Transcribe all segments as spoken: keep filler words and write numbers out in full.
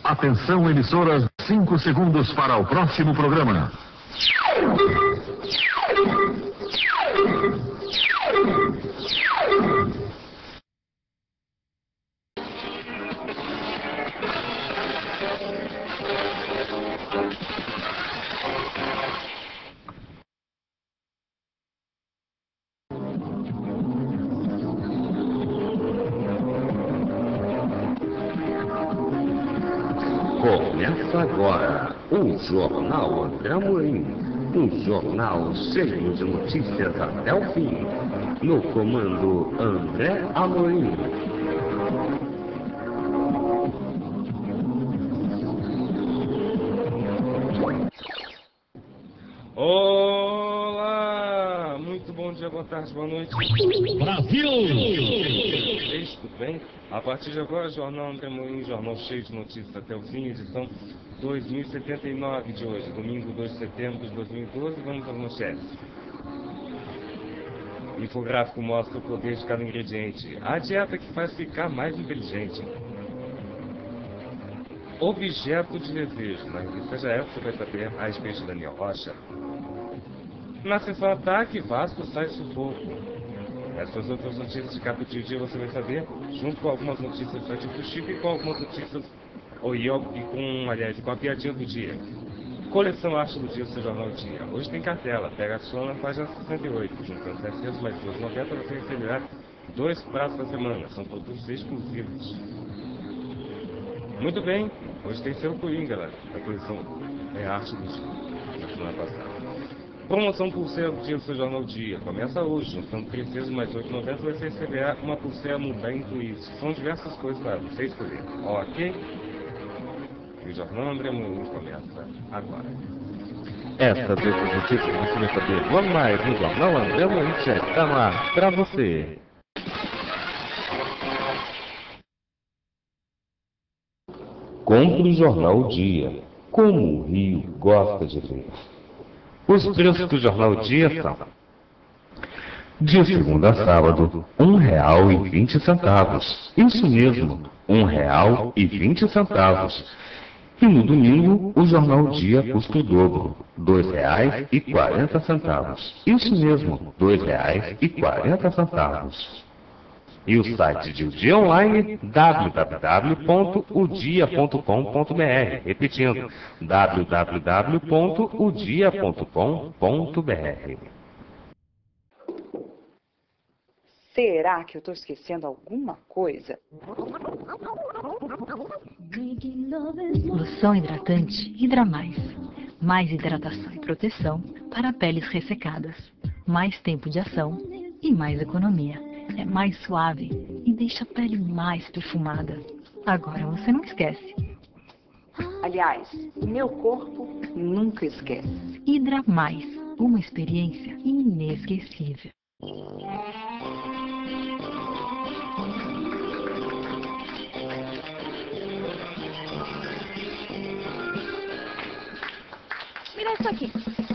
Atenção, emissoras, cinco segundos para o próximo programa. Começa agora o Jornal André Amorim, um jornal cheio de notícias até o fim, no comando André Amorim. Olá! Muito bom dia, boa tarde, boa noite. Brasil! Vocês, tudo bem? A partir de agora, Jornal André Amorim, jornal cheio de notícias até o fim, edição dois mil e setenta e nove de hoje, domingo dois de setembro de dois mil e doze, vamos às manchetes. Infográfico mostra o poder de cada ingrediente. A dieta que faz ficar mais inteligente. Objeto de desejo. Na revista Já É, você vai saber a respeito de Daniel Rocha. Na sessão Ataque, Vasco sai sufoco. Essas outras notícias de capa de dia você vai saber, junto com algumas notícias do site do Chico e com algumas notícias, ou e com, aliás, com a piadinha do dia. Coleção Arte do Dia do seu Jornal do Dia. Hoje tem cartela, pega a sua na página sessenta e oito. Juntando setecentos mais duzentos e noventa, você receberá dois pratos da semana. São produtos exclusivos. Muito bem, hoje tem seu Coringa lá, a coleção é Arte do Dia, na semana passada. Promoção pulseira do dia do seu Jornal do Dia. Começa hoje, juntando três mais oito reais e noventa, você receberá uma pulseira Mudar Twist. São diversas coisas para você escolher. Ok? E o Jornal André Amorim começa agora. Essas outras notícias que você vai saber logo mais no Jornal André Amorim está no ar para você. Compre o Jornal o Dia, como o Rio gosta de ler. Os preços do Jornal Dia são: de segunda a sábado, um real e vinte centavos. Isso mesmo, um real e vinte centavos. E no domingo, o Jornal Dia custa o dobro, dois reais e quarenta centavos. Isso mesmo, dois reais e quarenta centavos. E o site de O Dia Online, w w w ponto o dia ponto com ponto b r. Repetindo, w w w ponto o dia ponto com ponto b r. Será que eu estou esquecendo alguma coisa? Loção hidratante Hidra Mais. Mais hidratação e proteção para peles ressecadas. Mais tempo de ação e mais economia. É mais suave e deixa a pele mais perfumada. Agora você não esquece. Aliás, meu corpo nunca esquece. Hidra Mais, uma experiência inesquecível. Mira isso aqui.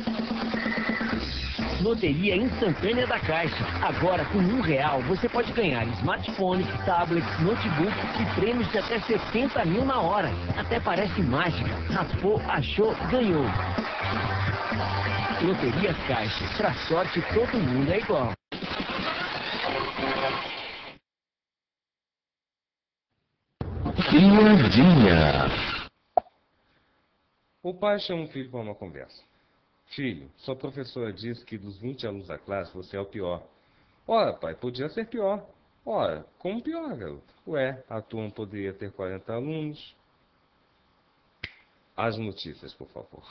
Loteria instantânea da Caixa. Agora, com um real, você pode ganhar smartphones, tablets, notebooks e prêmios de até setenta mil na hora. Até parece mágica. Raspou, achou, ganhou. Loterias Caixa. Pra sorte, todo mundo é igual. Piadinha. O pai chama o filho para uma conversa. Filho, sua professora disse que dos vinte alunos da classe você é o pior. Ora, pai, podia ser pior. Ora, como pior, garoto? Ué, a turma poderia ter quarenta alunos. As notícias, por favor.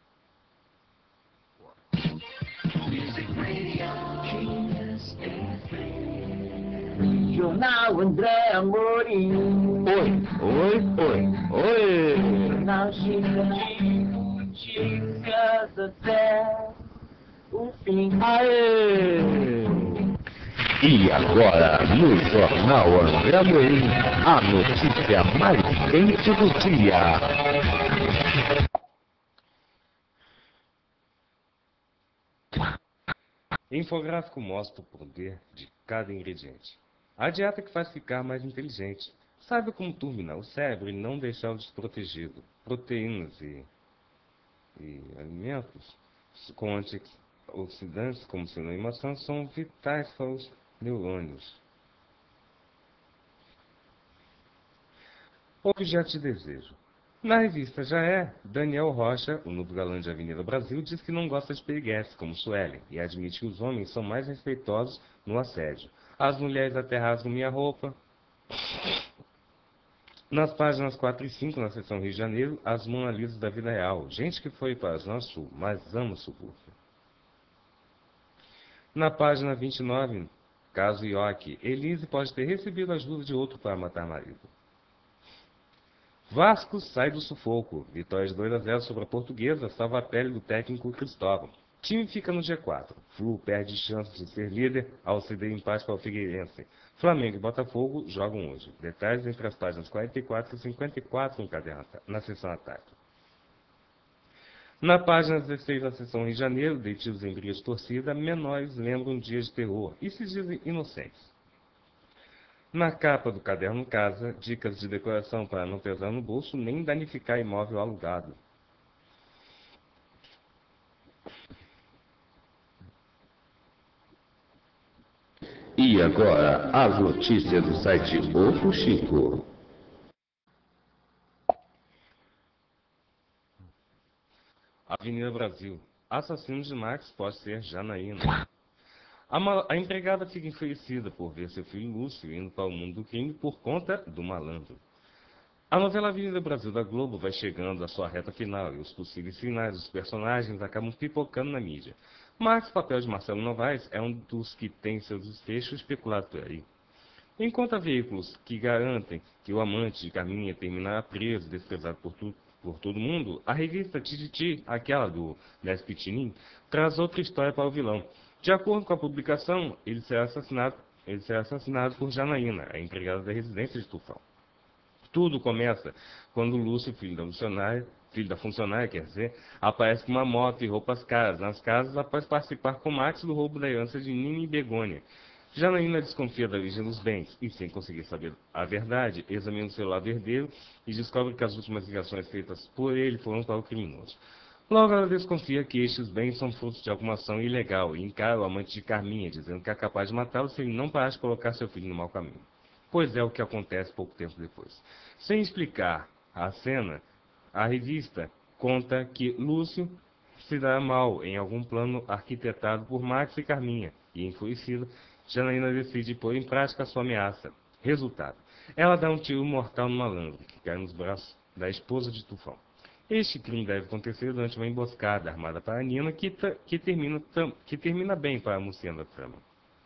Jornal André Amorim. Oi, oi, oi, oi. Jornal cheio de notícias até o fim. Aê! E agora, no Jornal André Amorim, a notícia mais quente do dia. Infográfico mostra o poder de cada ingrediente. A dieta que faz ficar mais inteligente. Saiba como turbinar o cérebro e não deixá-lo desprotegido. Proteínas e, e alimentos com antioxidantes, como cenoura e maçã, são vitais para os neurônios. Objeto de desejo. Na revista Já É, Daniel Rocha, o novo galã de Avenida Brasil, diz que não gosta de periguetes, como Suelen, e admite que os homens são mais respeitosos no assédio. As mulheres até rasgam minha roupa. Nas páginas quatro e cinco, na seção Rio de Janeiro, as Mona Lisas da vida real. Gente que foi para a Zona Sul, mas ama o subúrbio. Na página vinte e nove, caso Ioki, Elise pode ter recebido ajuda de outro para matar marido. Vasco sai do sufoco. Vitória de dois a zero sobre a Portuguesa salva a pele do técnico Cristóvão. Time fica no G quatro. Flu perde chance de ser líder ao ceder empate para o Figueirense. Flamengo e Botafogo jogam hoje. Detalhes entre as páginas quarenta e quatro e cinquenta e quatro no caderno, na seção Ataque. Na página dezesseis da seção Rio de Janeiro, detidos em briga de torcida, menores lembram dias de terror e se dizem inocentes. Na capa do caderno Casa, dicas de decoração para não pesar no bolso nem danificar imóvel alugado. E agora, as notícias do site O Fuxico. Avenida Brasil. Assassino de Max pode ser Janaína. A, ma- a empregada fica enfurecida por ver seu filho Lúcio indo para o mundo do crime por conta do malandro. A novela Avenida Brasil da Globo vai chegando à sua reta final e os possíveis finais dos personagens acabam pipocando na mídia. Mas o papel de Marcelo Novaes é um dos que tem seus desfechos especulados por aí. Enquanto há veículos que garantem que o amante de Carminha terminará preso e desprezado por, tu, por todo mundo, a revista Tititi, aquela do Despitinim, traz outra história para o vilão. De acordo com a publicação, ele será assassinado, ele será assassinado por Janaína, a empregada da residência de Tufão. Tudo começa quando Lúcio, filho da funcionária, filho da funcionária, quer dizer, aparece com uma moto e roupas caras nas casas após participar com Max do roubo da herança de Nina e Begônia. Janaína desconfia da origem dos bens e, sem conseguir saber a verdade, examina o celular do herdeiro e descobre que as últimas ligações feitas por ele foram para o criminoso. Logo, ela desconfia que estes bens são frutos de alguma ação ilegal e encara o amante de Carminha, dizendo que é capaz de matá-lo se ele não parar de colocar seu filho no mau caminho. Pois é o que acontece pouco tempo depois. Sem explicar a cena, a revista conta que Lúcio se dá mal em algum plano arquitetado por Max e Carminha, e enfurecida, Janaína decide pôr em prática a sua ameaça. Resultado: ela dá um tiro mortal no malandro, que cai nos braços da esposa de Tufão. Este crime deve acontecer durante uma emboscada armada para Nina, que, que, termina, que termina bem para a mocinha da trama.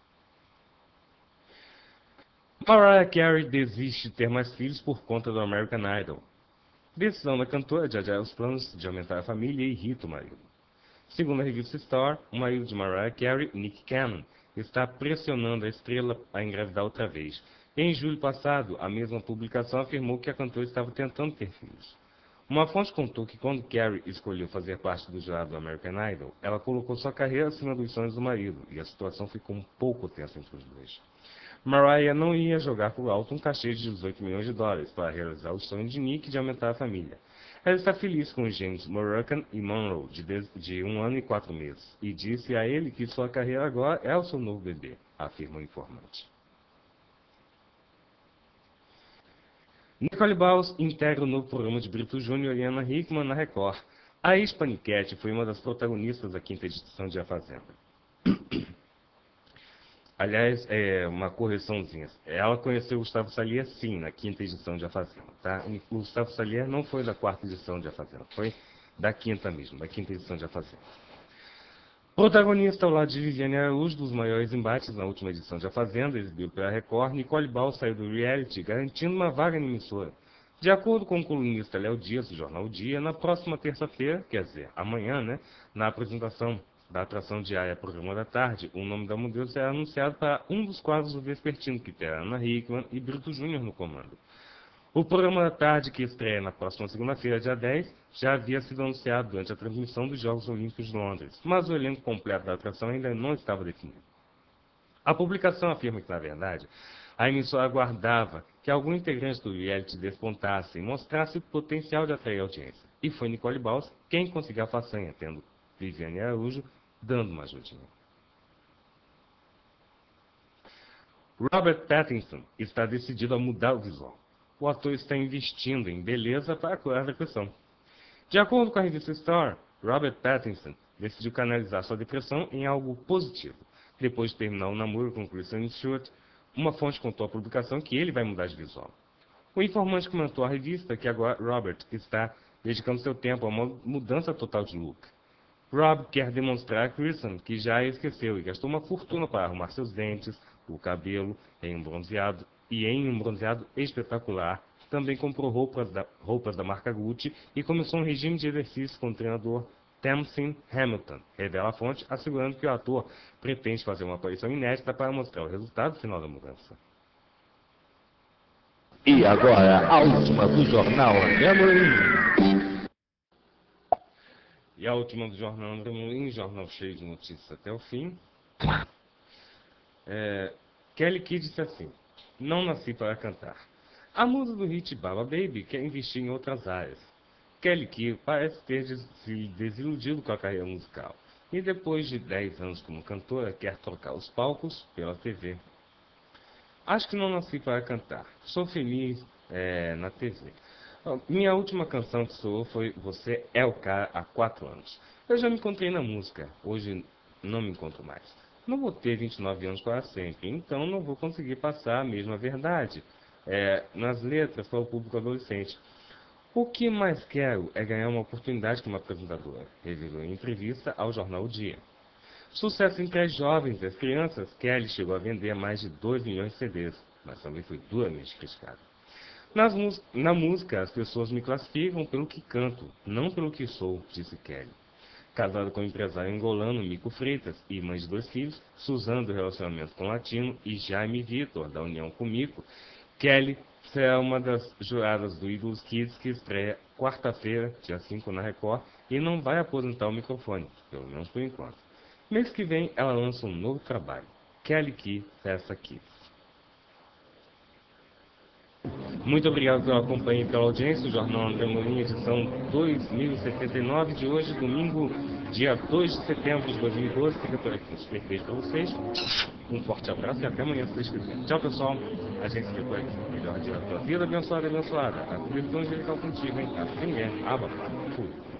Mariah Carey desiste de ter mais filhos por conta do American Idol. Decisão da cantora de adiar os planos de aumentar a família irrita o marido. Segundo a revista Star, o marido de Mariah Carey, Nick Cannon, está pressionando a estrela a engravidar outra vez. Em julho passado, a mesma publicação afirmou que a cantora estava tentando ter filhos. Uma fonte contou que quando Carey escolheu fazer parte do jurado do American Idol, ela colocou sua carreira acima dos sonhos do marido, e a situação ficou um pouco tensa entre os dois. Mariah não ia jogar por alto um cachê de dezoito milhões de dólares para realizar o sonho de Nick de aumentar a família. Ela está feliz com os gêmeos Moroccan e Monroe, de, de, de um ano e quatro meses, e disse a ele que sua carreira agora é o seu novo bebê, afirma o informante. Nicole Baus integra o novo programa de Brito Júnior e Ana Hickman na Record. A ex-paniquete foi uma das protagonistas da quinta edição de A Fazenda. Aliás, é uma correçãozinha. Ela conheceu o Gustavo Salier, sim, na quinta edição de A Fazenda. Tá? O Gustavo Salier não foi da quarta edição de A Fazenda, foi da quinta mesmo, da quinta edição de A Fazenda. Protagonista ao lado de Viviane Araújo dos maiores embates na última edição de A Fazenda, exibido pela Record, Nicole Ball saiu do reality garantindo uma vaga na emissora. De acordo com o colunista Léo Dias, do jornal O Dia, na próxima terça-feira, quer dizer, amanhã, né, na apresentação da atração diária Programa da Tarde, o nome da modelo será anunciado para um dos quadros do Vespertino, que terá Ana Hickman e Brito Júnior no comando. O Programa da Tarde, que estreia na próxima segunda-feira, dia dez, já havia sido anunciado durante a transmissão dos Jogos Olímpicos de Londres, mas o elenco completo da atração ainda não estava definido. A publicação afirma que, na verdade, a emissora aguardava que algum integrante do reality despontasse e mostrasse o potencial de atrair audiência. E foi Nicole Balls quem conseguiu a façanha, tendo Viviane Araújo dando uma ajudinha. Robert Pattinson está decidido a mudar o visual. O ator está investindo em beleza para curar a depressão. De acordo com a revista Star, Robert Pattinson decidiu canalizar sua depressão em algo positivo. Depois de terminar o namoro com Kristen Stewart, uma fonte contou à publicação que ele vai mudar de visual. O informante comentou à revista que agora Robert está dedicando seu tempo a uma mudança total de look. Rob quer demonstrar a Kristen que já a esqueceu e gastou uma fortuna para arrumar seus dentes, o cabelo em um bronzeado e em um bronzeado espetacular. Também comprou roupas da, roupas da marca Gucci e começou um regime de exercício com o treinador Tamsin Hamilton, revela a fonte, assegurando que o ator pretende fazer uma aparição inédita para mostrar o resultado final da mudança. E agora, a última do Jornal André Amorim. E a última do Jornal André Amorim, jornal cheio de notícias até o fim. É, Kelly Key disse assim: não nasci para cantar. A musa do hit Baba Baby quer investir em outras áreas. Kelly Key parece ter se desiludido com a carreira musical e depois de dez anos como cantora quer trocar os palcos pela T V. Acho que não nasci para cantar. Sou feliz é, na T V. Minha última canção que soou foi Você é o Cara há quatro anos. Eu já me encontrei na música, hoje não me encontro mais. Não vou ter vinte e nove anos para sempre, então não vou conseguir passar a mesma verdade é, nas letras para o público adolescente. O que mais quero é ganhar uma oportunidade como apresentadora, revelou em entrevista ao jornal O Dia. Sucesso entre as jovens e as crianças, Kelly chegou a vender mais de dois milhões de C Ds, mas também foi duramente criticada. Nas, na música, as pessoas me classificam pelo que canto, não pelo que sou, disse Kelly. Casada com o empresário angolano Mico Freitas e mãe de dois filhos, Suzana do relacionamento com o latino e Jaime Vitor da união com Mico, Kelly será uma das juradas do Idols Kids que estreia quarta-feira, dia cinco, na Record, e não vai aposentar o microfone, pelo menos por enquanto. Mês que vem ela lança um novo trabalho, Kelly Key Festa Kids. Muito obrigado pela companhia e pela audiência. O Jornal André Amorim, edição dois mil e setenta e nove de hoje, domingo, dia dois de setembro de dois mil e doze. Fica por aqui. Um super beijo para vocês. Um forte abraço e até amanhã, se Deus quiser. Tchau, pessoal. A gente fica por aqui. Melhor dia da tua vida, abençoada, abençoada. A vida tão angelical contigo, hein? Assim é. Aba, fui.